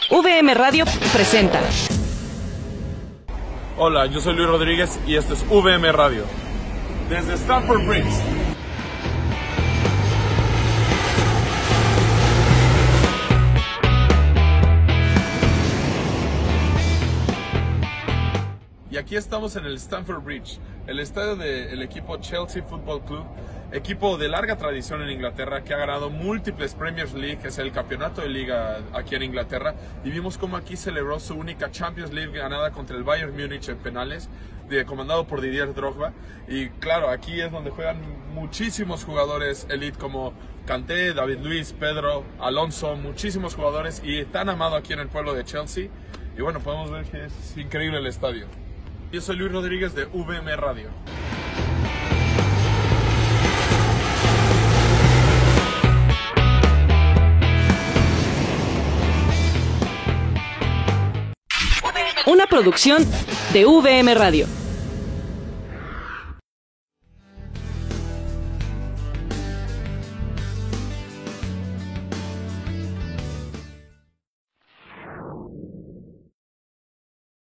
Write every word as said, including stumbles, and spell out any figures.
V M Radio presenta. Hola, yo soy Luis Rodríguez y esto es V M Radio. Desde Stamford Bridge. Y aquí estamos en el Stamford Bridge, el estadio del equipo Chelsea Football Club, equipo de larga tradición en Inglaterra que ha ganado múltiples Premier League, que es el campeonato de liga aquí en Inglaterra, y vimos cómo aquí celebró su única Champions League ganada contra el Bayern Múnich en penales, de, comandado por Didier Drogba. Y claro, aquí es donde juegan muchísimos jugadores elite como Kanté, David Luiz, Pedro, Alonso, muchísimos jugadores, y tan amado aquí en el pueblo de Chelsea. Y bueno, podemos ver que es increíble el estadio. Yo soy Luis Rodríguez de V M Radio. Una producción de V M Radio.